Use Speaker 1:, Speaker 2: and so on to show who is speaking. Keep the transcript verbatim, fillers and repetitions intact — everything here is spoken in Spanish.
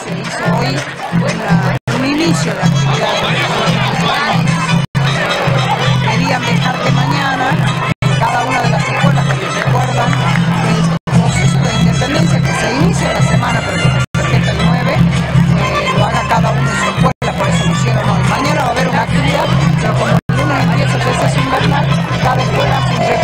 Speaker 1: se hizo hoy una, un inicio de actividad. Querían dejar que mañana, en cada una de las escuelas, que recuerdan el proceso de independencia que se inicia la semana, pero que se setenta y nueve, eh, lo haga cada uno de su escuela, por eso lo hicieron hoy. Mañana va a haber una actividad, pero como el lunes empieza el receso invernal, cada escuela hace un